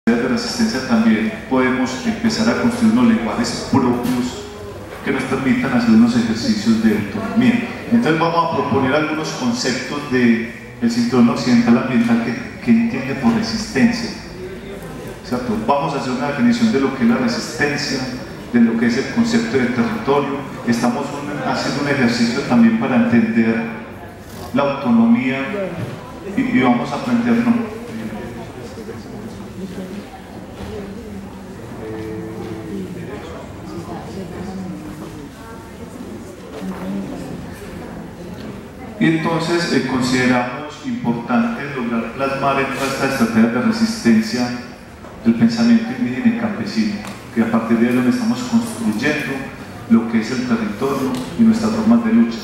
de resistencia también podemos empezar a construir unos lenguajes propios que nos permitan hacer unos ejercicios de autonomía. Entonces vamos a proponer algunos conceptos del cinturón occidental ambiental que entiende por resistencia, ¿cierto? Vamos a hacer una definición de lo que es la resistencia, de lo que es el concepto de territorio. Estamos haciendo un ejercicio también para entender la autonomía y vamos a plantearnos y entonces consideramos importante lograr plasmar en todas estas estrategias de resistencia el pensamiento indígena y campesino, que a partir de ahí es donde estamos construyendo lo que es el territorio y nuestras formas de lucha.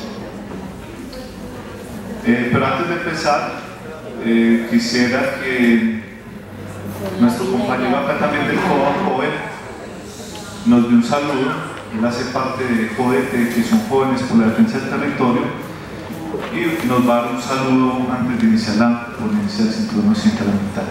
Pero antes de empezar, quisiera que nuestro compañero acá también del COA, joven, nos dé un saludo. Él hace parte de JODETE, que son Jóvenes por la Defensa del Territorio, y nos va a dar un saludo antes de iniciar la ponencia del Cinturón Occidental Ambiental.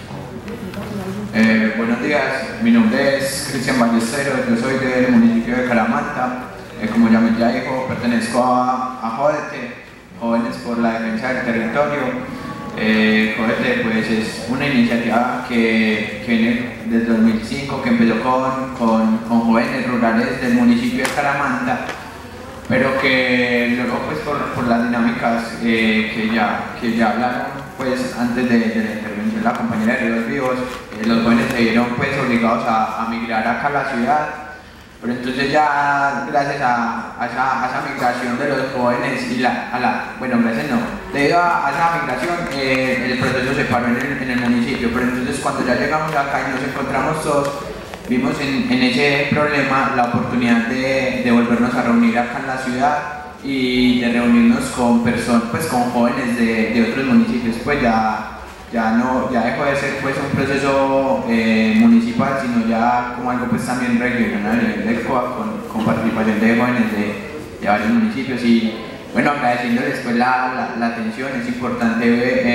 Buenos días, mi nombre es Cristian Ballesteros, yo soy del municipio de Caramanta. Como ya dijo, pertenezco a JODETE, Jóvenes por la Defensa del Territorio. JODETE pues, es una iniciativa que viene desde 2005, que empezó con jóvenes rurales del municipio de Caramanta, pero que luego pues por las dinámicas que ya hablaron pues antes de la intervención de la compañera de Ríos Vivos, los jóvenes se vieron pues obligados a migrar acá a la ciudad. Pero entonces ya gracias a esa migración de los jóvenes y debido a esa migración el proceso se paró en el municipio. Pero entonces cuando ya llegamos acá y nos encontramos todos, vimos en ese problema la oportunidad de volvernos a reunir acá en la ciudad y de reunirnos con personas, pues con jóvenes de otros municipios. Pues ya dejó de ser pues un proceso municipal, sino ya como algo pues también regional a nivel del COA, con participación de jóvenes de varios municipios. Y bueno, agradeciéndoles pues la atención. Es importante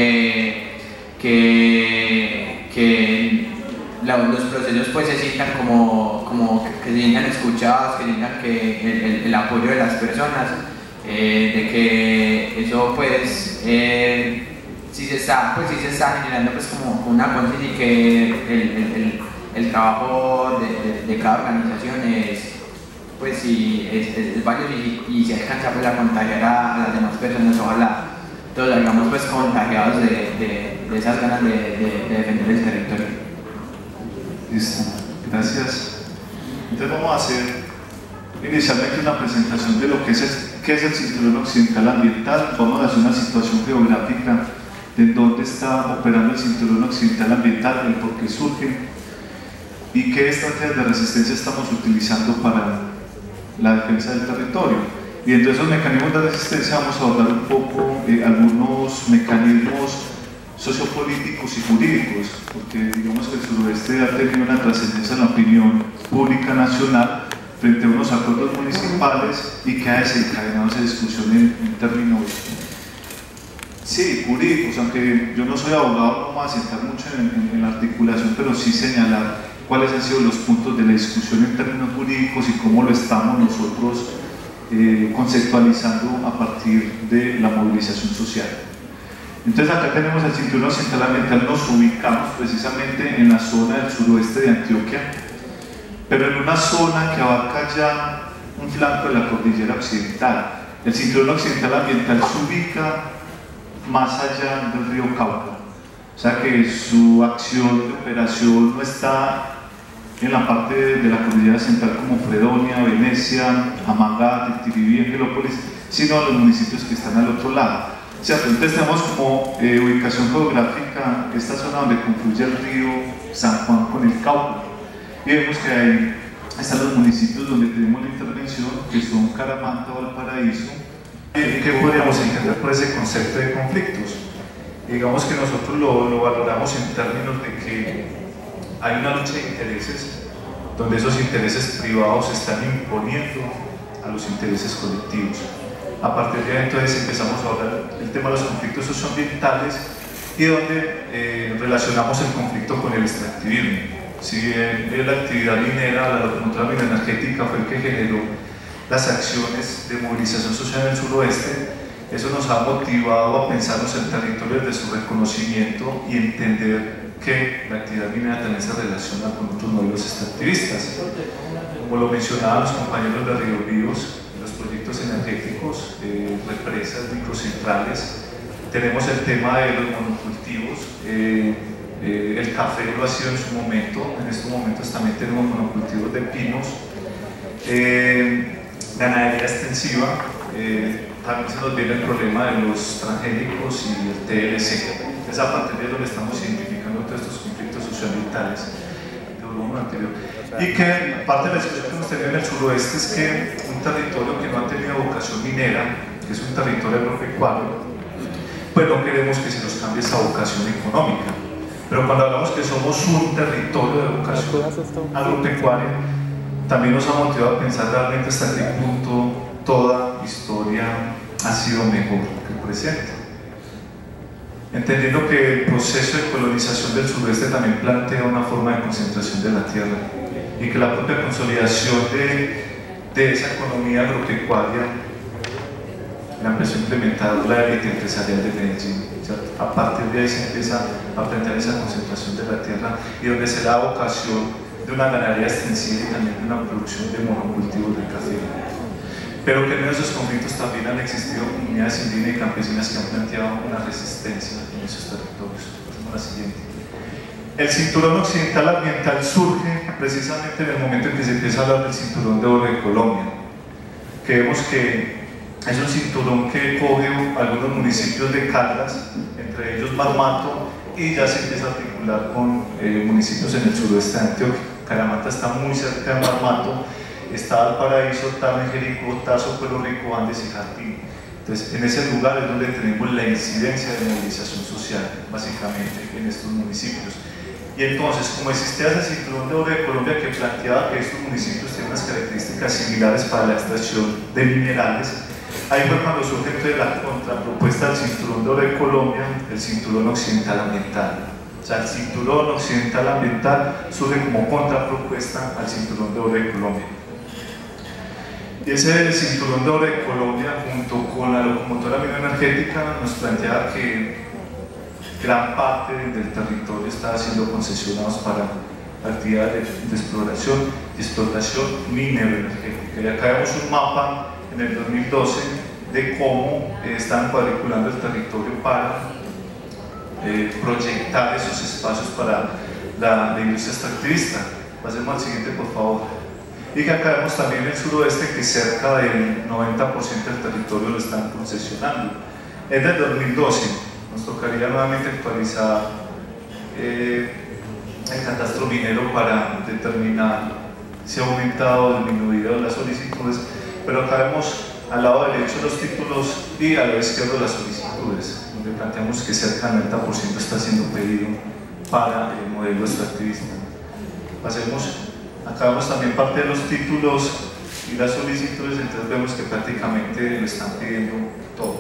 que los procesos pues se sientan como que se sientan escuchados, que sientan que el apoyo de las personas, de que eso pues si se está generando pues como una conciencia, y que el trabajo de cada organización es valioso y se alcanza pues a contagiar a las demás personas. Ojalá todos salgamos pues contagiados de esas ganas de defender el territorio. Listo, gracias. Entonces vamos a hacer inicialmente una presentación de lo que es el Cinturón Occidental Ambiental. Vamos a hacer una situación geográfica de dónde está operando el Cinturón Occidental Ambiental, el por qué surge y qué estrategias de resistencia estamos utilizando para la defensa del territorio. Y entre esos mecanismos de resistencia vamos a abordar un poco algunos mecanismos sociopolíticos y jurídicos, porque digamos que el suroeste ha tenido una trascendencia en la opinión pública nacional frente a unos acuerdos municipales y que ha desencadenado esa discusión en términos jurídicos, aunque yo no soy abogado, no me voy a sentar mucho en la articulación, pero sí señalar cuáles han sido los puntos de la discusión en términos jurídicos y cómo lo estamos nosotros conceptualizando a partir de la movilización social. Entonces acá tenemos el Cinturón Occidental Ambiental. Nos ubicamos precisamente en la zona del suroeste de Antioquia, pero en una zona que abarca ya un flanco de la cordillera occidental. El Cinturón Occidental Ambiental se ubica más allá del río Cauca, o sea que su acción de operación no está en la parte de la cordillera central como Fredonia, Venecia, Amagá, Titiribí, Angelópolis, sino en los municipios que están al otro lado. ¿Cierto? Entonces tenemos como ubicación geográfica esta zona donde confluye el río San Juan con el Cauca, y vemos que ahí están los municipios donde tenemos la intervención, que son Caramanta, Valparaíso. ¿Qué podríamos entender por ese concepto de conflictos? Digamos que nosotros lo valoramos en términos de que hay una lucha de intereses, donde esos intereses privados están imponiendo a los intereses colectivos. A partir de ahí entonces empezamos a hablar del tema de los conflictos socioambientales, y donde relacionamos el conflicto con el extractivismo. Si bien la actividad minera, la locomotora minera energética fue el que generó las acciones de movilización social en el suroeste, eso nos ha motivado a pensarnos en territorios de su reconocimiento y entender que la actividad minera también se relaciona con otros modelos extractivistas. Como lo mencionaban los compañeros de Río Vivos, los proyectos energéticos, represas, microcentrales, tenemos el tema de los monocultivos, el café lo ha sido en su momento, en estos momentos también tenemos monocultivos de pinos, ganadería extensiva, también se nos viene el problema de los transgénicos y el TLC. Es a partir de donde estamos identificando todos estos conflictos socioambientales de volumen anterior. Y que parte de la discusión que hemos tenido en el suroeste es que un territorio que no ha tenido vocación minera, que es un territorio agropecuario, pues no queremos que se nos cambie esa vocación económica. Pero cuando hablamos que somos un territorio de vocación agropecuaria, también nos ha motivado a pensar realmente hasta qué punto toda historia ha sido mejor que el presente. Entendiendo que el proceso de colonización del suroeste también plantea una forma de concentración de la tierra y que la propia consolidación de esa economía agropecuaria la empezó a implementar la élite empresarial de Medellín. A partir de ahí se empieza a plantear esa concentración de la tierra y donde se da vocación de una ganadería extensiva y también de una producción de monocultivos de café. Pero que en esos conflictos también han existido comunidades indígenas y campesinas que han planteado una resistencia en esos territorios. Pasemos a la siguiente. El cinturón occidental ambiental surge precisamente en el momento en que se empieza a hablar del cinturón de oro de Colombia, que vemos que es un cinturón que coge algunos municipios de Caldas, entre ellos Marmato, y ya se empieza a articular con municipios en el suroeste de Antioquia. Caramanta está muy cerca de Marmato, está Valparaíso, Tame, Jericó, Tazo, Pueblo Rico, Andes y Jardín. Entonces, en ese lugar es donde tenemos la incidencia de movilización social, básicamente, en estos municipios. Y entonces, como existía ese cinturón de oro de Colombia que planteaba que estos municipios tienen unas características similares para la extracción de minerales, ahí fue cuando surge entonces la contrapropuesta del cinturón de oro de Colombia, el cinturón occidental ambiental. O sea, el cinturón occidental ambiental surge como contrapropuesta al cinturón de oro de Colombia. Y ese cinturón de oro de Colombia, junto con la locomotora minera energética, nos planteaba que gran parte del territorio estaba siendo concesionados para actividades de exploración y explotación minero-energética. Y acá vemos un mapa en el 2012 de cómo están cuadriculando el territorio para proyectar esos espacios para la industria extractivista. Pasemos al siguiente, por favor. Y que acá vemos también el suroeste que cerca del 90% del territorio lo están concesionando. Es del 2012, nos tocaría nuevamente actualizar el catastro minero para determinar si ha aumentado o disminuido las solicitudes, pero acá vemos al lado derecho los títulos y al lado izquierdo las solicitudes, donde planteamos que cerca del 90% está siendo pedido para el modelo extractivista. Pasemos. Acá vemos también parte de los títulos y las solicitudes, entonces vemos que prácticamente lo están pidiendo todo.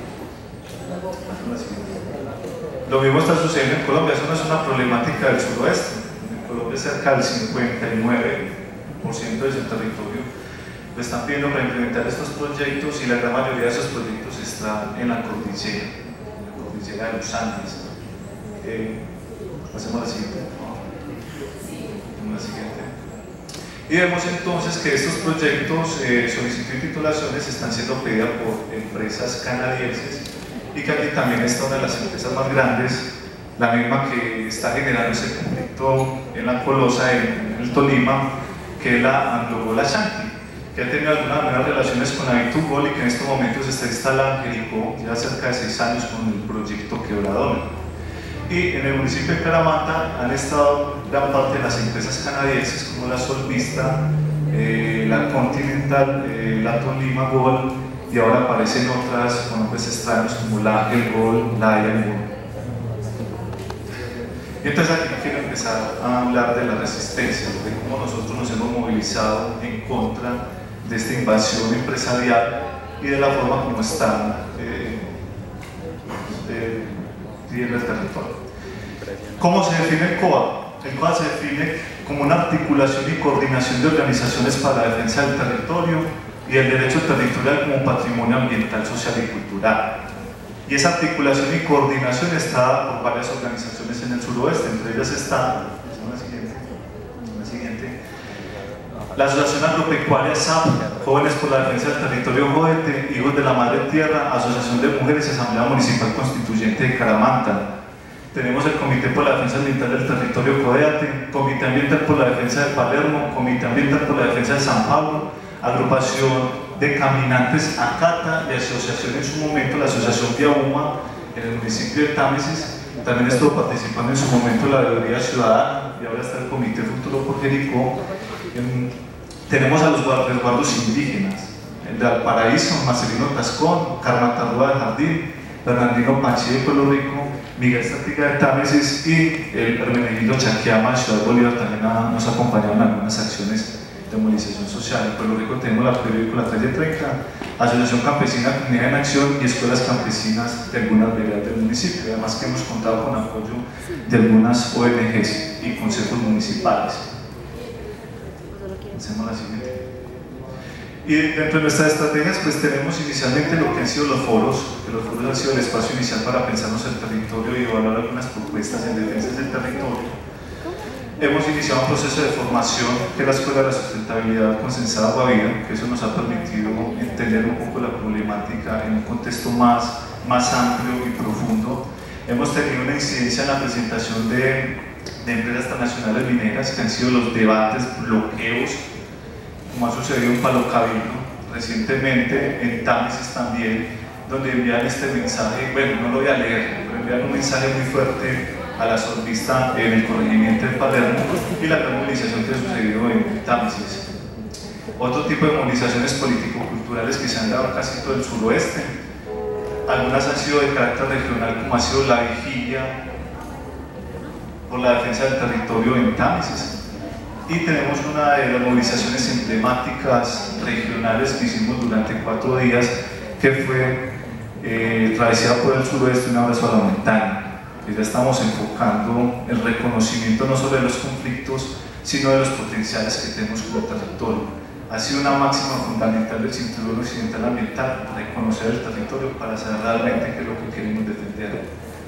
Lo mismo está sucediendo en Colombia, eso no es una problemática del suroeste. En Colombia cerca del 59% de su territorio lo están pidiendo para implementar estos proyectos y la gran mayoría de esos proyectos están en la cordillera de los Andes. Pasemos a la siguiente, por favor. La siguiente. Y vemos entonces que estos proyectos, solicitud y titulaciones, están siendo pedidas por empresas canadienses y que aquí también está una de las empresas más grandes, la misma que está generando ese conflicto en la Colosa, en el Tolima, que es la Anglo-Gol Ashanti, que ha tenido algunas buenas relaciones con Abitugol y que en estos momentos está instalada en Jericó ya cerca de 6 años con el proyecto Quebradona. Y en el municipio de Caramanta han estado gran parte de las empresas canadienses como la Solvista, la Continental, la Tolima Gold, y ahora aparecen otras con nombres extraños como la Angel Gold, la Iron Gold. Y entonces aquí quiero empezar a hablar de la resistencia, de cómo nosotros nos hemos movilizado en contra de esta invasión empresarial y de la forma como están tierra del territorio. ¿Cómo se define el COA? El COA se define como una articulación y coordinación de organizaciones para la defensa del territorio y el derecho territorial como patrimonio ambiental, social y cultural. Y esa articulación y coordinación está por varias organizaciones en el suroeste, entre ellas está la Asociación Agropecuaria SAP, Jóvenes por la Defensa del Territorio Jodete, Hijos de la Madre Tierra, Asociación de Mujeres y Asamblea Municipal Constituyente de Caramanta. Tenemos el Comité por la Defensa Ambiental del Territorio Codeate, Comité Ambiental por la Defensa de Palermo, Comité Ambiental por la Defensa de San Pablo, Agrupación de Caminantes Acata y asociación en su momento, la Asociación Viahuma en el municipio de Támesis. También estuvo participando en su momento la Veeduría Ciudadana y ahora está el Comité Futuro por Jericó. Tenemos a los resguardos indígenas, el de Valparaíso, Marcelino Tascón, Carmatarrúa del Jardín, Bernardino Panchi de Pueblo Rico, Miguel Statiga de Támesis y el Hermenegildo Chanquiama de Ciudad Bolívar también nos acompañaron en algunas acciones de movilización social. En Pueblo Rico tenemos la periódica 30, Asociación Campesina Comunidad en Acción y Escuelas Campesinas de algunas veredas del municipio, además que hemos contado con apoyo de algunas ONGs y consejos municipales. Hacemos la siguiente. Y dentro de nuestras estrategias pues tenemos inicialmente lo que han sido los foros, que los foros han sido el espacio inicial para pensarnos el territorio y evaluar algunas propuestas en defensa del territorio. Hemos iniciado un proceso de formación que es la Escuela de la Sustentabilidad Consensada Guavira, que eso nos ha permitido entender un poco la problemática en un contexto más amplio y profundo. Hemos tenido una incidencia en la presentación de empresas transnacionales mineras, que han sido los debates, bloqueos, como ha sucedido en Palo Cabildo recientemente, en Támesis también, donde envían este mensaje, bueno, no lo voy a leer, pero envían un mensaje muy fuerte a la sorbista en el corregimiento de Palermo y la gran movilización que ha sucedido en Támesis. Otro tipo de movilizaciones político-culturales que se han dado casi todo el suroeste, algunas han sido de carácter regional, como ha sido la vigilia por la defensa del territorio en Támesis. Y tenemos una de las movilizaciones emblemáticas regionales que hicimos durante 4 días, que fue Travesía por el Suroeste, un abrazo a la montaña. Ya estamos enfocando el reconocimiento no solo de los conflictos, sino de los potenciales que tenemos como territorio. Ha sido una máxima fundamental del Cinturón Occidental Ambiental, reconocer el territorio para saber realmente qué es lo que queremos defender.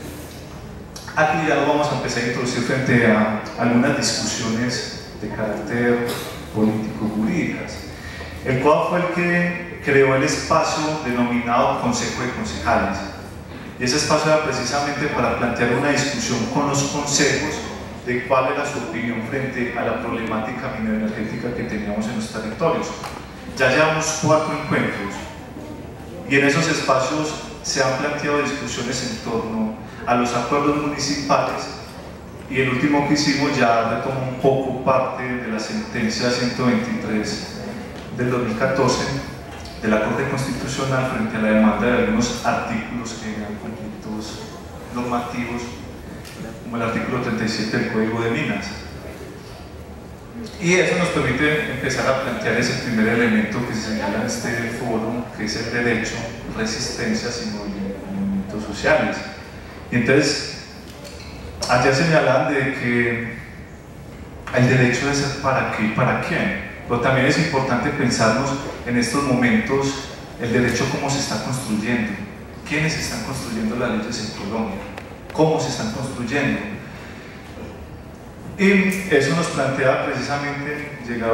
Aquí ya lo vamos a empezar a introducir frente a algunas discusiones de carácter político-jurídicas. El COA fue el que creó el espacio denominado Consejo de Concejales. Y ese espacio era precisamente para plantear una discusión con los consejos de cuál era su opinión frente a la problemática mineroenergética que teníamos en los territorios. Ya llevamos 4 encuentros y en esos espacios se han planteado discusiones en torno a los acuerdos municipales y el último que hicimos ya retoma un poco parte de la sentencia 123 del 2014 de la Corte Constitucional frente a la demanda de algunos artículos que generan conflictos normativos, como el artículo 37 del Código de Minas. Y eso nos permite empezar a plantear ese primer elemento que se señala en este foro, que es el derecho, resistencias y movimientos sociales. Y entonces, ayer señalan de que el derecho debe ser para qué y para quién. Pero también es importante pensarnos en estos momentos el derecho cómo se está construyendo, quiénes están construyendo las leyes en Colombia, cómo se están construyendo. Y eso nos plantea precisamente llegar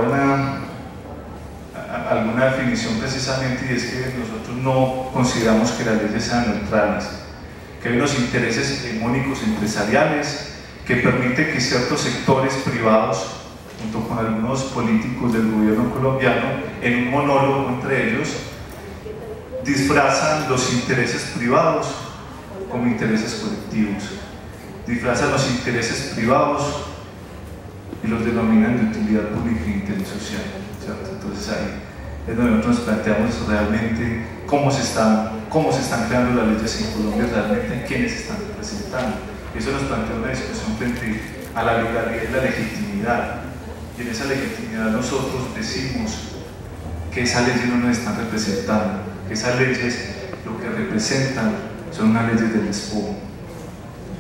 a alguna definición precisamente, y es que nosotros no consideramos que las leyes sean neutrales, que hay unos intereses hegemónicos empresariales que permiten que ciertos sectores privados, junto con algunos políticos del gobierno colombiano, en un monólogo entre ellos, disfrazan los intereses privados como intereses colectivos, disfrazan los intereses privados y los denominan de utilidad pública e interés social, ¿cierto? Entonces ahí es donde nosotros nos planteamos realmente cómo se están creando las leyes en Colombia, realmente quiénes están representando. Eso nos plantea una discusión frente a la legalidad y la legitimidad. Y en esa legitimidad nosotros decimos que esas leyes no nos están representando, que esas leyes lo que representan son unas leyes del despojo.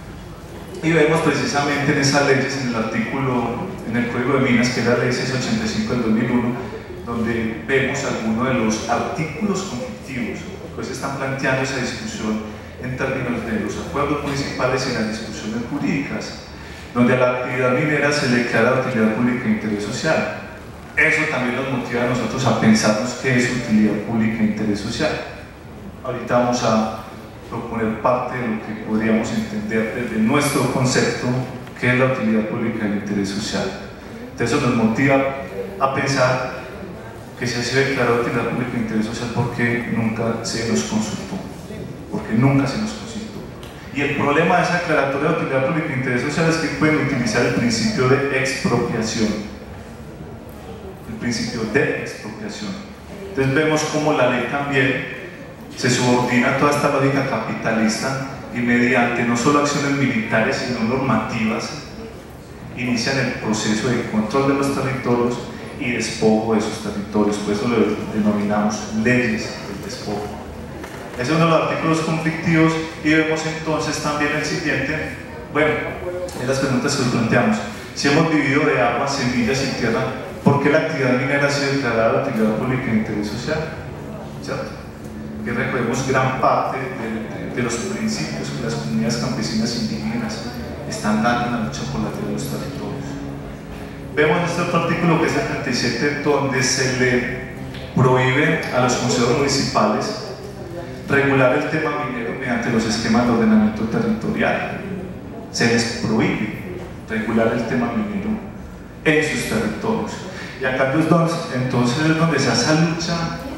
Y vemos precisamente en esas leyes, en el artículo, en el Código de Minas, que es la ley 685 del 2001, donde vemos algunos de los artículos conflictivos que se están planteando esa discusión en términos de los acuerdos municipales y las discusiones jurídicas, donde a la actividad minera se le declara utilidad pública e interés social. Eso también nos motiva a nosotros a pensarnos qué es utilidad pública e interés social. Ahorita vamos a proponer parte de lo que podríamos entender desde nuestro concepto qué es la utilidad pública y el interés social. Entonces eso nos motiva a pensar que se ha sido declarado utilidad pública e interés social porque nunca se nos consultó, porque nunca se nos consultó. Y el problema de esa declaratoria de utilidad pública e interés social es que pueden utilizar el principio de expropiación. El principio de expropiación. Entonces vemos cómo la ley también se subordina a toda esta lógica capitalista y mediante no solo acciones militares sino normativas inician el proceso de control de los territorios y despojo de esos territorios, por eso lo denominamos leyes del despojo. Ese es uno de los artículos conflictivos y vemos entonces también el siguiente, bueno, en las preguntas que nos planteamos, si hemos vivido de agua, semillas y tierra, ¿por qué la actividad minera ha sido declarada de utilidad pública e interés social? ¿Cierto? Que recogemos gran parte de los principios que las comunidades campesinas indígenas están dando en la lucha por la tierra de los territorios. Vemos este otro artículo que es el 37, donde se le prohíbe a los consejos municipales regular el tema minero mediante los esquemas de ordenamiento territorial. Se les prohíbe regular el tema minero en sus territorios. Y acá entonces es donde se hace esa lucha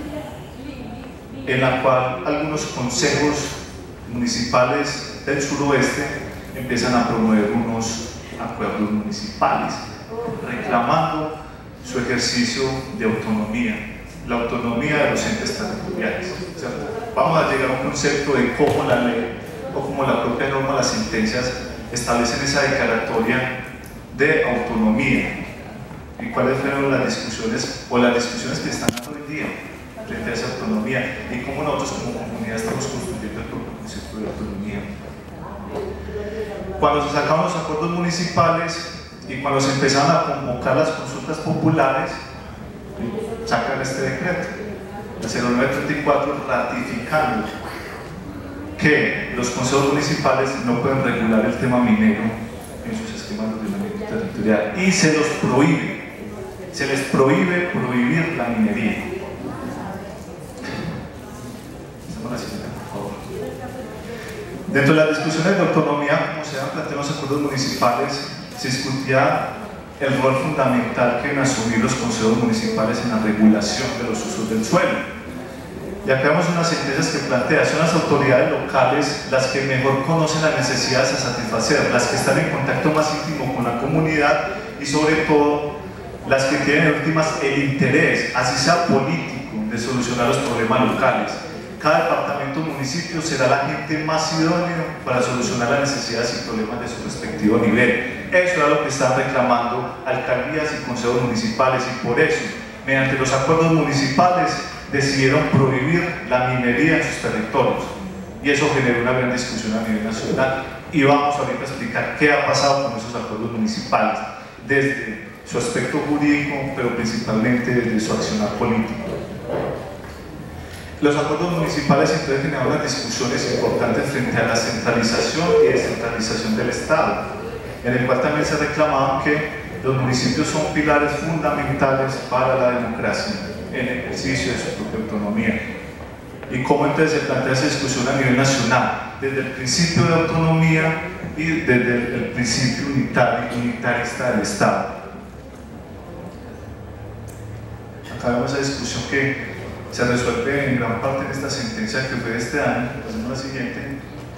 en la cual algunos consejos municipales del suroeste empiezan a promover unos acuerdos municipales, reclamando su ejercicio de autonomía, la autonomía de los entes territoriales. O sea, vamos a llegar a un concepto de cómo la ley o como la propia norma, las sentencias establecen esa declaratoria de autonomía y cuáles fueron las discusiones o las discusiones que están dando hoy día frente a esa autonomía y cómo nosotros como comunidad estamos construyendo el propio concepto de autonomía. Cuando se sacaron los acuerdos municipales y cuando se empezaron a convocar las consultas populares, sacan este decreto, el 0934, ratificando que los consejos municipales no pueden regular el tema minero en sus esquemas de ordenamiento territorial y se los prohíbe, se les prohíbe prohibir la minería. Dentro de las discusiones de autonomía, como se han planteado los acuerdos municipales, se discutía el rol fundamental que deben asumir los consejos municipales en la regulación de los usos del suelo. Y acá vemos unas sentencias que plantean, son las autoridades locales las que mejor conocen las necesidades a satisfacer, las que están en contacto más íntimo con la comunidad y sobre todo las que tienen en últimas el interés, así sea político, de solucionar los problemas locales. Cada departamento o municipio será la gente más idóneo para solucionar las necesidades y problemas de su respectivo nivel. Eso era lo que estaban reclamando alcaldías y consejos municipales y por eso, mediante los acuerdos municipales, decidieron prohibir la minería en sus territorios. Y eso generó una gran discusión a nivel nacional. Y vamos ahorita a explicar qué ha pasado con esos acuerdos municipales, desde su aspecto jurídico, pero principalmente desde su accionar político. Los acuerdos municipales entonces generaron unas discusiones importantes frente a la centralización y descentralización del Estado, en el cual también se reclamaban que los municipios son pilares fundamentales para la democracia en el ejercicio de su propia autonomía. Y cómo entonces se plantea esa discusión a nivel nacional, desde el principio de autonomía y desde el principio unitarista del Estado. Acá vemos esa discusión que se resuelve en gran parte en esta sentencia que fue de este año. Pasemos a la siguiente.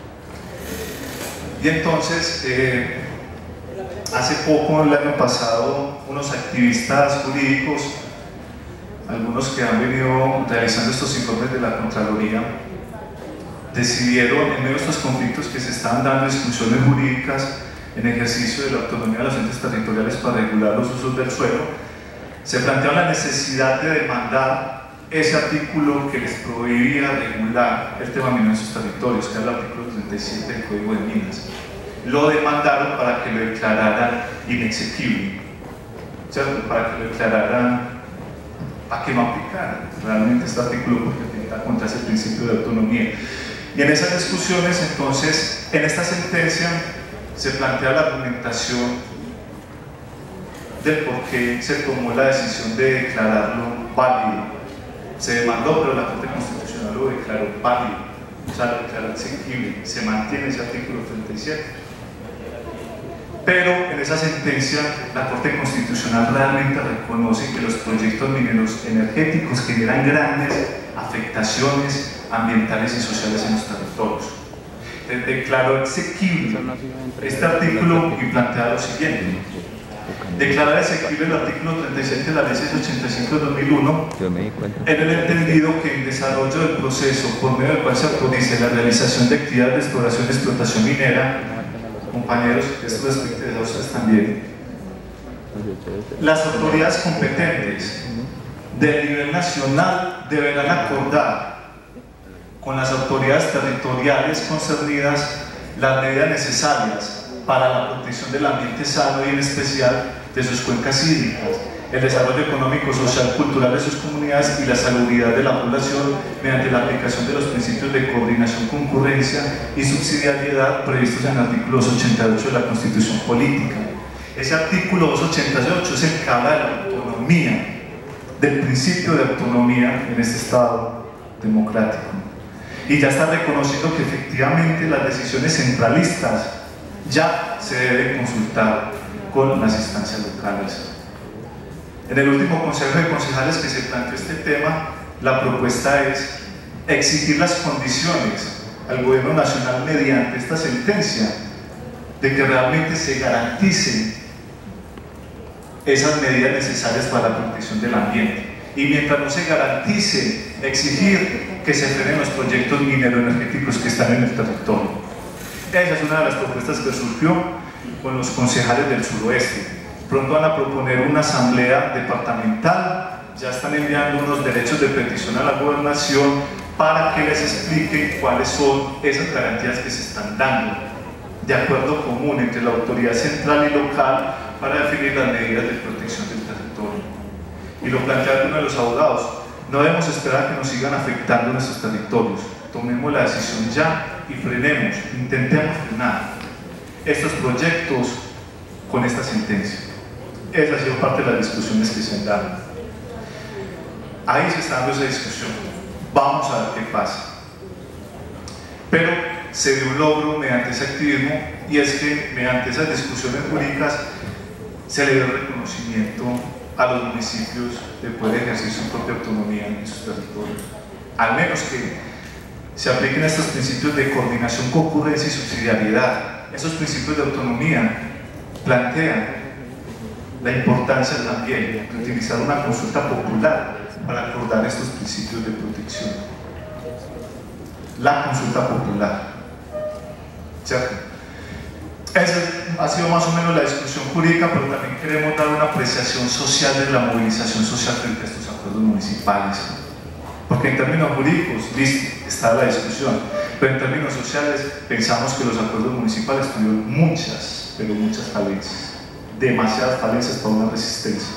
Y entonces, hace poco, el año pasado, unos activistas jurídicos, algunos que han venido realizando estos informes de la Contraloría, decidieron, en medio de estos conflictos que se estaban dando, discusiones jurídicas en ejercicio de la autonomía de los entes territoriales para regular los usos del suelo, se planteó la necesidad de demandar ese artículo que les prohibía regular el tema minero en sus territorios, que era el artículo 37 del Código de Minas. lo demandaron para que lo declararan inexequible, ¿cierto? Para que lo declararan, para que no aplicara realmente este artículo, porque atenta contra ese principio de autonomía. Y en esas discusiones, entonces, en esta sentencia se plantea la argumentación del por qué se tomó la decisión de declararlo válido. Se demandó, pero la Corte Constitucional lo declaró válido, o sea, lo declaró exequible, se mantiene ese artículo 37. Pero en esa sentencia la Corte Constitucional realmente reconoce que los proyectos mineros energéticos generan grandes afectaciones ambientales y sociales en los territorios. Declaró exequible este artículo y plantea lo siguiente: declarar exequible el artículo 37 de la Ley 685 de 2001 en el entendido que en desarrollo del proceso por medio del cual se autorice la realización de actividades de exploración y explotación minera, compañeros, esto respecto a ustedes también, las autoridades competentes del nivel nacional deberán acordar con las autoridades territoriales concernidas las medidas necesarias para la protección del ambiente sano y en especial de sus cuencas hídricas, el desarrollo económico, social, cultural de sus comunidades y la salubridad de la población mediante la aplicación de los principios de coordinación, concurrencia y subsidiariedad previstos en el artículo 288 de la Constitución Política. Ese artículo 288 es el que habla de la autonomía, del principio de autonomía en este Estado democrático. Y ya está reconociendo que efectivamente las decisiones centralistas ya se deben consultar con las instancias locales. En el último Consejo de Concejales que se planteó este tema, la propuesta es exigir las condiciones al Gobierno Nacional mediante esta sentencia de que realmente se garanticen esas medidas necesarias para la protección del ambiente. Y mientras no se garantice, exigir que se frenen los proyectos minero-energéticos que están en el territorio. Esa es una de las propuestas que surgió con los concejales del suroeste. Pronto van a proponer una asamblea departamental, ya están enviando unos derechos de petición a la gobernación para que les expliquen cuáles son esas garantías que se están dando, de acuerdo común entre la autoridad central y local para definir las medidas de protección del territorio. Y lo plantea uno de los abogados: no debemos esperar que nos sigan afectando nuestros territorios, tomemos la decisión ya y frenemos, intentemos frenar estos proyectos con esta sentencia. Esa ha sido parte de las discusiones que se han dado. Ahí se está dando esa discusión, vamos a ver qué pasa. Pero se dio un logro mediante ese activismo, y es que mediante esas discusiones jurídicas se le dio el reconocimiento a los municipios de poder ejercer su propia autonomía en sus territorios, al menos que se apliquen estos principios de coordinación, concurrencia y subsidiariedad. Esos principios de autonomía plantean la importancia también de utilizar una consulta popular para acordar estos principios de protección. La consulta popular, ¿cierto? Esa ha sido más o menos la discusión jurídica, pero también queremos dar una apreciación social de la movilización social frente a estos acuerdos municipales. Porque en términos jurídicos, listo, está la discusión, pero en términos sociales pensamos que los acuerdos municipales tuvieron muchas, pero muchas falencias, demasiadas falencias para una resistencia.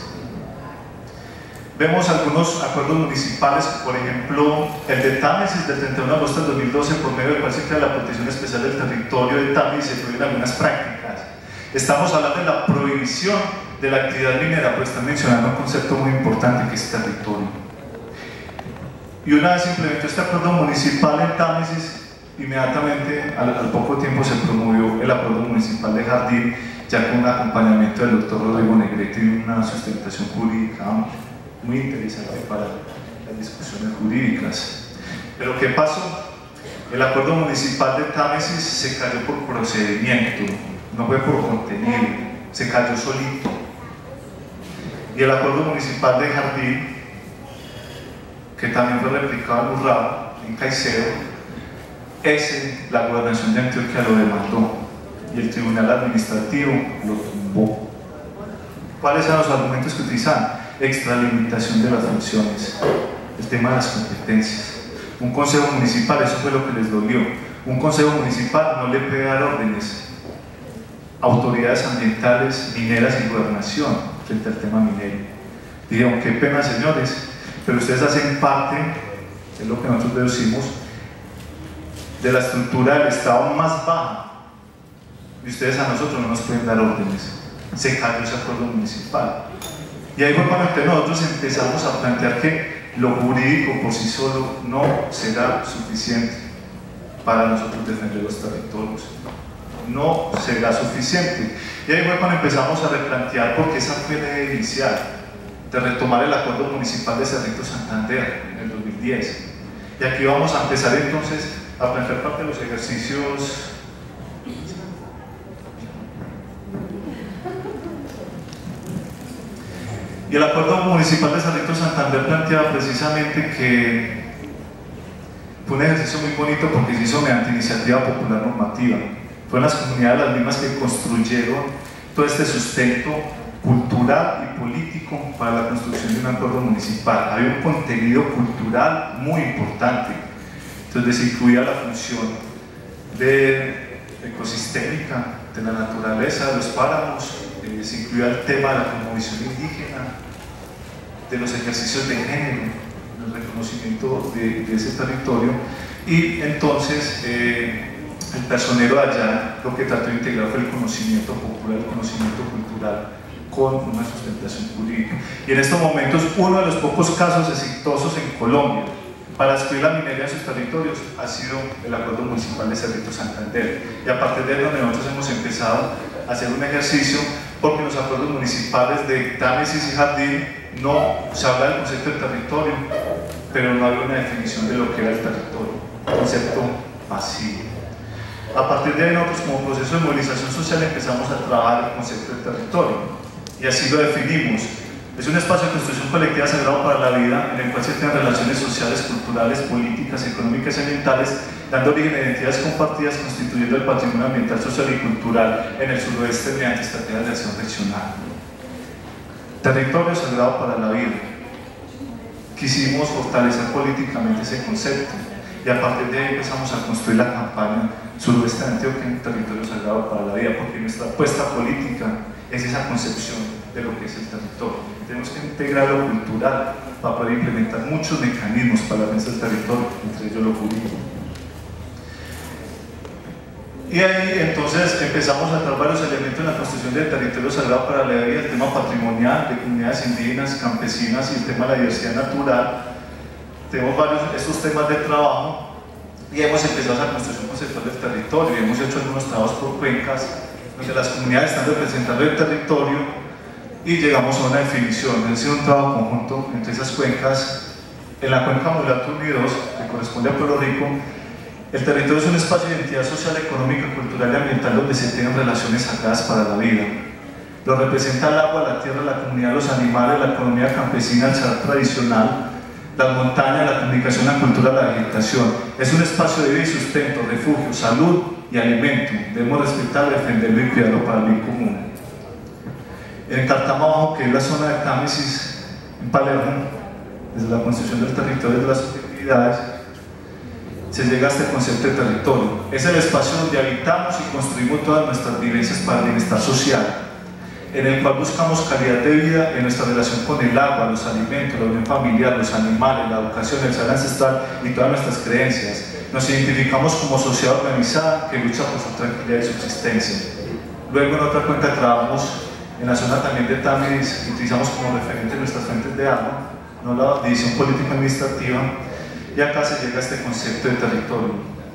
Vemos algunos acuerdos municipales, por ejemplo, el de Támesis del 31 de agosto del 2012, por medio del cual se crea la protección especial del territorio de Támesis y se prohíben algunas prácticas. Estamos hablando de la prohibición de la actividad minera, pero están mencionando un concepto muy importante que es territorio. Y una vez se implementó este acuerdo municipal en Támesis, inmediatamente al poco tiempo se promovió el acuerdo municipal de Jardín, ya con un acompañamiento del doctor Rodrigo Negrete y una sustentación jurídica muy interesante para las discusiones jurídicas. Pero ¿qué pasó? El acuerdo municipal de Támesis se cayó por procedimiento, no fue por contenido, se cayó solito. Y el acuerdo municipal de Jardín, que también fue replicado en Urrao, en Caicedo, la gobernación de Antioquia lo demandó y el tribunal administrativo lo tumbó. ¿Cuáles eran los argumentos que utilizaban? Extralimitación de las funciones, el tema de las competencias. Un consejo municipal, eso fue lo que les dolió. Un consejo municipal no le puede dar órdenes autoridades ambientales, mineras y gobernación frente al tema minero. Dijeron, qué pena señores, pero ustedes hacen parte, es lo que nosotros deducimos, de la estructura del Estado más baja, y ustedes a nosotros no nos pueden dar órdenes. Se cayó ese acuerdo municipal. Y ahí fue cuando nosotros empezamos a plantear que lo jurídico por sí solo no será suficiente para nosotros defender los territorios. No será suficiente. Y ahí fue cuando empezamos a replantear, porque esa fue la idea inicial, de retomar el acuerdo municipal de Cerrito Santander en el 2010. Y aquí vamos a empezar entonces a plantear parte de los ejercicios. Y el acuerdo municipal de Cerrito Santander planteaba precisamente que fue un ejercicio muy bonito porque se hizo mediante iniciativa popular normativa. Fueron las comunidades las mismas que construyeron todo este sustento cultural y político para la construcción de un acuerdo municipal. Había un contenido cultural muy importante. Entonces se incluía la función ecosistémica de la naturaleza, de los páramos, se incluía el tema de la cosmovisión indígena, de los ejercicios de género, el reconocimiento de ese territorio, y entonces el personero de allá lo que trató de integrar fue el conocimiento popular, el conocimiento cultural con una sustentación jurídica. Y en estos momentos uno de los pocos casos exitosos en Colombia para excluir la minería de sus territorios ha sido el acuerdo municipal de Cerrito Santander, y a partir de ahí nosotros hemos empezado a hacer un ejercicio, porque en los acuerdos municipales de Támesis y Jardín no se habla del concepto de territorio, pero no había una definición de lo que era el territorio, un concepto vacío. A partir de ahí nosotros, como proceso de movilización social, empezamos a trabajar el concepto de territorio, y así lo definimos. Es un espacio de construcción colectiva sagrado para la vida, en el cual se tienen relaciones sociales, culturales, políticas, económicas y ambientales, dando origen a identidades compartidas, constituyendo el patrimonio ambiental, social y cultural en el suroeste mediante estrategias de acción regional. Territorio sagrado para la vida. Quisimos fortalecer políticamente ese concepto, y a partir de ahí empezamos a construir la campaña Suroeste de Antioquia en territorio sagrado para la vida, porque nuestra apuesta política es esa concepción de lo que es el territorio. Tenemos que integrar lo cultural para poder implementar muchos mecanismos para la defensa del territorio, entre ellos lo jurídico. Y ahí entonces empezamos a tratar varios elementos en la construcción del territorio sagrado para la vida, el tema patrimonial de comunidades indígenas, campesinas, y el tema de la diversidad natural. Tenemos varios estos temas de trabajo, y hemos empezado a construir un concepto del territorio, y hemos hecho algunos trabajos por cuencas, donde las comunidades están representando el territorio, y llegamos a una definición. Ha sido un trabajo conjunto entre esas cuencas. En la cuenca Mulato Unidos, que corresponde a Puerto Rico, el territorio es un espacio de identidad social, económica, cultural y ambiental donde se tienen relaciones sagradas para la vida. Lo representa el agua, la tierra, la comunidad, los animales, la economía campesina, el saber tradicional, las montañas, la comunicación, la cultura, la vegetación. Es un espacio de vida y sustento, refugio, salud y alimento. Debemos respetarlo, defenderlo y cuidarlo para el bien común. En Cartamabajo, que es la zona de Támesis, en Palermo, desde la construcción del territorio de las subjetividades, se llega a este concepto de territorio. Es el espacio donde habitamos y construimos todas nuestras vivencias para el bienestar social, en el cual buscamos calidad de vida en nuestra relación con el agua, los alimentos, la unión familiar, los animales, la educación, el saber ancestral y todas nuestras creencias. Nos identificamos como sociedad organizada que lucha por su tranquilidad y subsistencia. Luego en otra cuenca trabajamos en la zona también de Támesis, que utilizamos como referente nuestras fuentes de agua, no la división político-administrativa, y acá se llega a este concepto de territorio.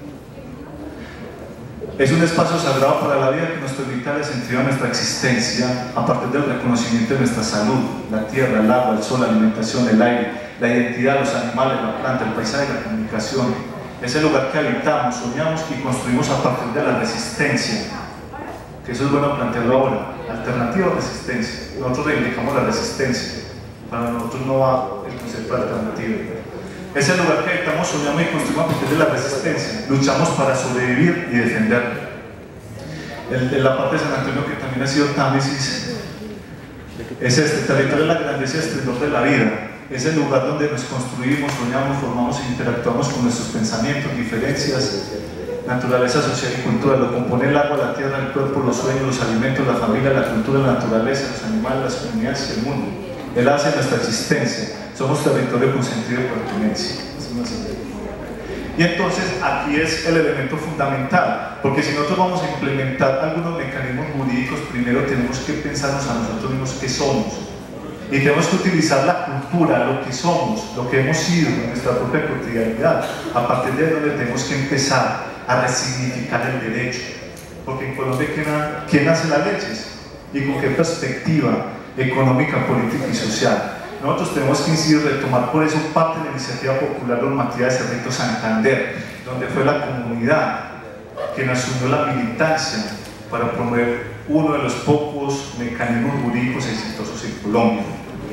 Es un espacio sagrado para la vida que nos permite darle sentido a nuestra existencia a partir del reconocimiento de nuestra salud, la tierra, el agua, el sol, la alimentación, el aire, la identidad, los animales, la planta, el paisaje, la comunicación. Es el lugar que habitamos, soñamos y construimos a partir de la resistencia, que eso es bueno plantearlo ahora, alternativa o resistencia. Nosotros reivindicamos la resistencia, para nosotros no va el concepto de alternativa. Es el lugar que habitamos, soñamos y construimos a partir de la resistencia. Luchamos para sobrevivir y defenderlo. En la parte de San Antonio, que también ha sido Támesis, es este territorio de la grandeza y esplendor de la vida. Es el lugar donde nos construimos, soñamos, formamos e interactuamos con nuestros pensamientos, diferencias naturaleza social y cultura, lo compone el agua, la tierra, el cuerpo, los sueños, los alimentos, la familia, la cultura, la naturaleza, los animales, las comunidades y el mundo. Él hace nuestra existencia, somos territorio con sentido de pertenencia. Y entonces aquí es el elemento fundamental, porque si nosotros vamos a implementar algunos mecanismos jurídicos, primero tenemos que pensarnos a nosotros mismos qué somos. Y tenemos que utilizar la cultura, lo que somos, lo que hemos sido en nuestra propia cotidianidad. A partir de ahí donde tenemos que empezar a resignificar el derecho. Porque en Colombia, ¿quién hace las leyes? ¿Y con qué perspectiva económica, política y social? Nosotros tenemos que incidir, retomar por eso parte de la iniciativa popular normativa de Cerrito Santander, donde fue la comunidad quien asumió la militancia para promover uno de los pocos mecanismos jurídicos exitosos en Colombia.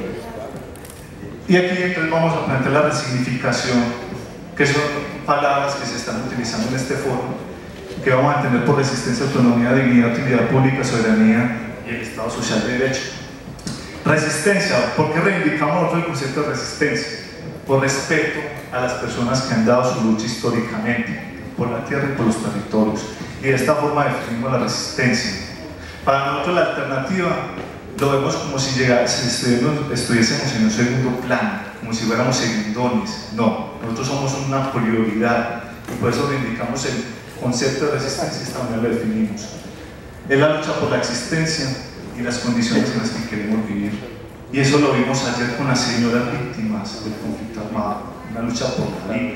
Y aquí entonces vamos a plantear la resignificación, que son palabras que se están utilizando en este foro, que vamos a entender por resistencia, autonomía, dignidad, utilidad pública, soberanía y el Estado social de derecho. Resistencia, ¿por qué reivindicamos nosotros el concepto de resistencia? Por respeto a las personas que han dado su lucha históricamente, por la tierra y por los territorios. Y de esta forma definimos la resistencia. Para nosotros la alternativa lo vemos como si estuviésemos en un segundo plano, como si fuéramos segundones. No, nosotros somos una prioridad y por eso reivindicamos el concepto de resistencia, de esta manera lo definimos. Es la lucha por la existencia y las condiciones en las que queremos vivir. Y eso lo vimos ayer con las señoras víctimas del conflicto armado, una lucha por la vida.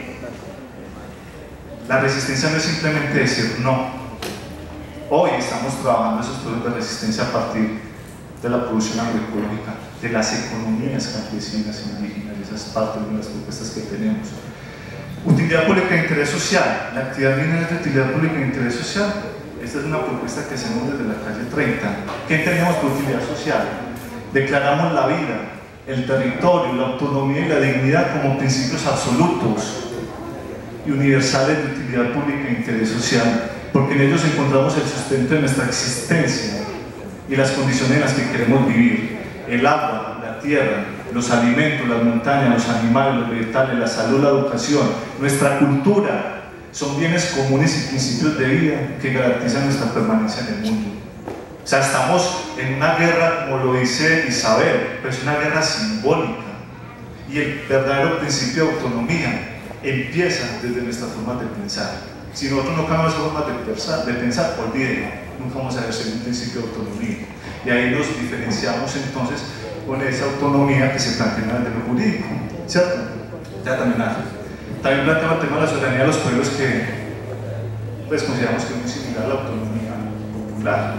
La resistencia no es simplemente decir no. Hoy estamos trabajando esos procesos de resistencia a partir de la producción agroecológica, de las economías campesinas e indígenas, esas partes de las propuestas que tenemos. Utilidad pública e interés social. La actividad minera es de utilidad pública e interés social. Esta es una propuesta que hacemos desde la calle 30. ¿Qué entendemos por utilidad social? Declaramos la vida, el territorio, la autonomía y la dignidad como principios absolutos y universales de utilidad pública e interés social, porque en ellos encontramos el sustento de nuestra existencia y las condiciones en las que queremos vivir. El agua, la tierra, los alimentos, las montañas, los animales, los vegetales, la salud, la educación, nuestra cultura, son bienes comunes y principios de vida que garantizan nuestra permanencia en el mundo. O sea, estamos en una guerra, como lo dice Isabel, pero es una guerra simbólica. Y el verdadero principio de autonomía empieza desde nuestra forma de pensar. Si nosotros no cambiamos esa forma de pensar, olvídenlo, nunca vamos a ejercer un principio de autonomía. Y ahí nos diferenciamos entonces con esa autonomía que se plantea desde lo jurídico, ¿cierto? Ya también planteamos el tema de la soberanía de los pueblos, que pues consideramos que es muy similar a la autonomía popular.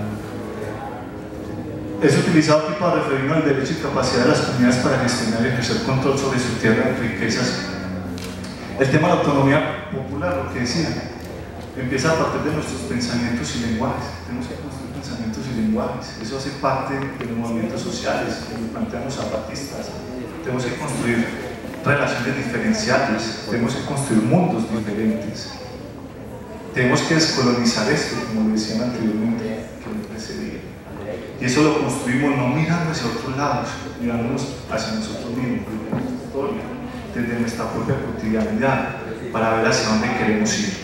Es utilizado aquí para referirnos al derecho y capacidad de las comunidades para gestionar y ejercer control sobre su tierra y riquezas. El tema de la autonomía popular, lo que decía, empieza a partir de nuestros pensamientos y lenguajes. Tenemos que construir pensamientos y lenguajes. Eso hace parte de los movimientos sociales que lo plantean los zapatistas. Tenemos que construir relaciones diferenciales, tenemos que construir mundos diferentes. Tenemos que descolonizar esto, como lo decían anteriormente, que me precedía. Y eso lo construimos no mirando hacia otros lados, mirándonos hacia nosotros mismos, desde nuestra propia cotidianidad, para ver hacia dónde queremos ir.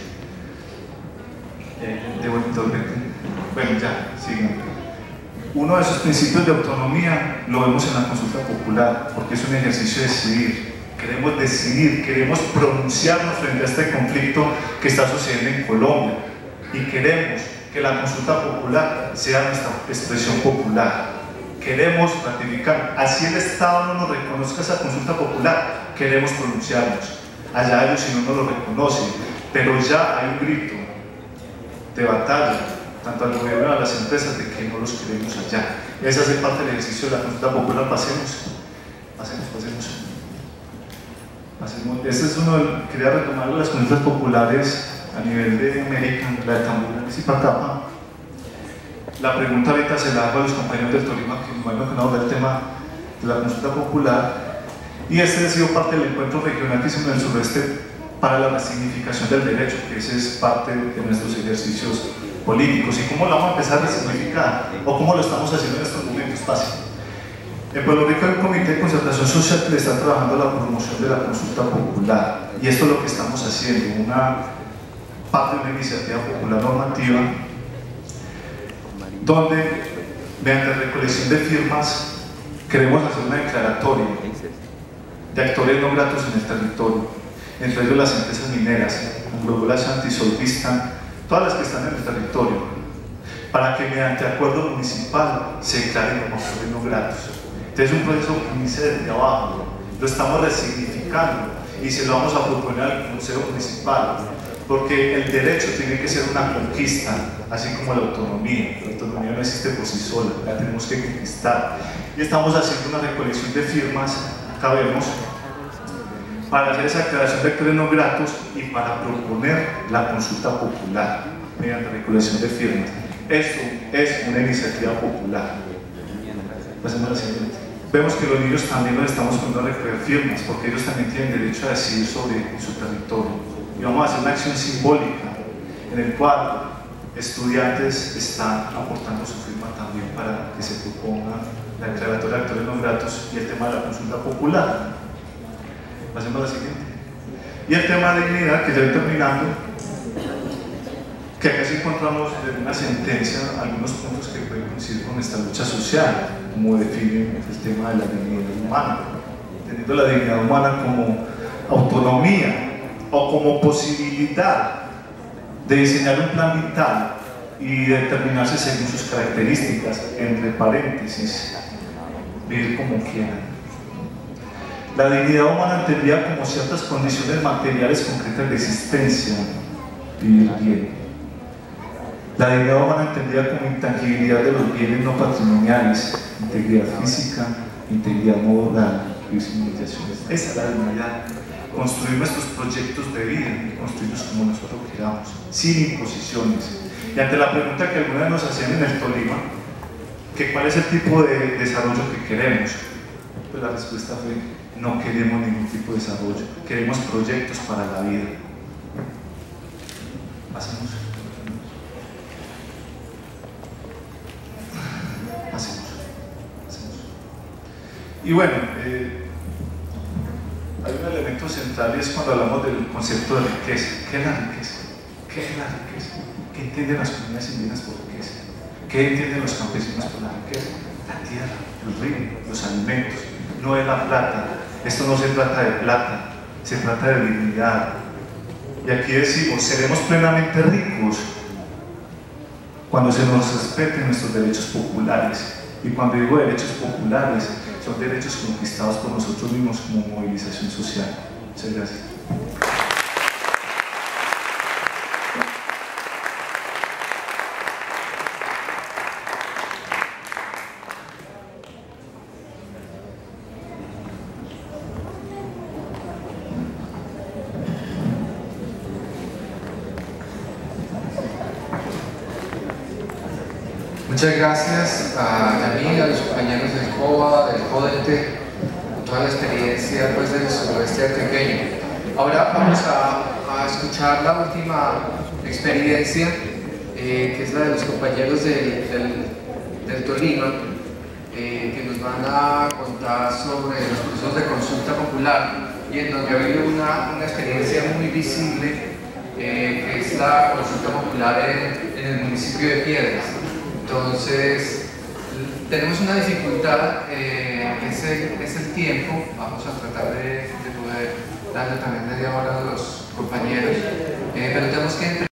Bueno, ya, sigan. Uno de esos principios de autonomía lo vemos en la consulta popular, porque es un ejercicio de decidir. Queremos decidir, queremos pronunciarnos frente a este conflicto que está sucediendo en Colombia, y queremos que la consulta popular sea nuestra expresión popular. Queremos ratificar, así el Estado no nos reconozca esa consulta popular, queremos pronunciarnos. Allá ellos si no nos lo reconocen, pero ya hay un grito de batalla, tanto al gobierno como a las empresas, de que no los queremos allá. Ese hace parte del ejercicio de la consulta popular. Pasemos. Este es uno, quería retomar las consultas populares a nivel de América, la de Tamaulipas y Patapa. La pregunta ahorita se la hago a los compañeros del Tolima, que me imagino que no habla del tema de la consulta popular. Y este ha sido parte del encuentro regional que hicimos en el sureste para la resignificación del derecho, que ese es parte de nuestros ejercicios políticos. ¿Y cómo lo vamos a empezar a resignificar? ¿O cómo lo estamos haciendo en estos momentos? Fácil. En Puerto Rico hay un comité de concertación social que le está trabajando la promoción de la consulta popular, y esto es lo que estamos haciendo, una parte de una iniciativa popular normativa donde, mediante recolección de firmas, queremos hacer una declaratoria de actores no gratos en el territorio, entre ellos las empresas mineras, Angola, Shanti, Solvista, todas las que están en el territorio, para que mediante acuerdo municipal se declaren como actores no gratos. Entonces es un proceso que inicia desde abajo, lo estamos resignificando y se lo vamos a proponer al Consejo Municipal, porque el derecho tiene que ser una conquista, así como la autonomía. La autonomía no existe por sí sola, la tenemos que conquistar. Y estamos haciendo una recolección de firmas, acá vemos, para hacer esa aclaración de actores no gratos y para proponer la consulta popular mediante recolección de firmas. Esto es una iniciativa popular. Pasemos a la siguiente. Vemos que los niños también los estamos poniendo a recoger firmas, porque ellos también tienen derecho a decidir sobre su territorio. Y vamos a hacer una acción simbólica en el cual estudiantes están aportando su firma también para que se proponga la declaratoria de actores no gratos y el tema de la consulta popular. Pasemos a la siguiente. Y el tema de dignidad, que ya voy terminando, que acá sí encontramos en una sentencia algunos puntos que pueden coincidir con nuestra lucha social, como define el tema de la dignidad humana, teniendo la dignidad humana como autonomía o como posibilidad de diseñar un plan vital y determinarse según sus características, entre paréntesis, vivir como quieran. La dignidad humana entendida como ciertas condiciones materiales concretas de existencia, vivir bien. La dignidad humana entendida como intangibilidad de los bienes no patrimoniales, integridad física, integridad moral y civilizaciones. Esa es la dignidad. Construir nuestros proyectos de vida y construirlos como nosotros queramos, sin imposiciones. Y ante la pregunta que alguna vez nos hacían en el Tolima, que cuál es el tipo de desarrollo que queremos, pues la respuesta fue: no queremos ningún tipo de desarrollo, queremos proyectos para la vida. Pasemos. Y bueno, hay un elemento central y es cuando hablamos del concepto de riqueza. ¿Qué es la riqueza? ¿Qué es la riqueza? ¿Qué entienden las comunidades indígenas por riqueza? ¿Qué entienden los campesinos por la riqueza? La tierra, el río, los alimentos, no es la plata. Esto no se trata de plata, se trata de dignidad. Y aquí decimos, seremos plenamente ricos cuando se nos respeten nuestros derechos populares. Y cuando digo derechos populares, son derechos conquistados por nosotros mismos como movilización social. Muchas gracias. Muchas gracias a Yamil, a los compañeros del COA, del CODENTE, por toda la experiencia pues, del suroeste antioqueño. Ahora vamos a escuchar la última experiencia, que es la de los compañeros del Tolima, que nos van a contar sobre los procesos de consulta popular y en donde ha habido una experiencia muy visible, que es la consulta popular en el municipio de Piedras. Entonces, tenemos una dificultad, es el tiempo. Vamos a tratar de poder darle también media hora a los compañeros, pero tenemos que